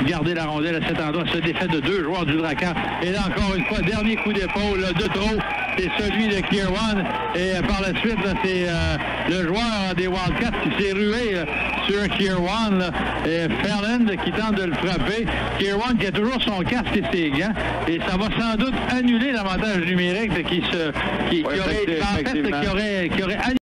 garder la rondelle à cet endroit. Ce défait de 2 joueurs du Drakkar. Et là, encore une fois, dernier coup d'épaule de trop. C'est celui de Kirwan. Et par la suite, c'est le joueur des Wildcats qui s'est rué sur Kirwan. Et Ferland qui tente de le frapper. Kirwan qui a toujours son casque et ses gants. Et ça va sans doute annuler l'avantage numérique qui aurait annulé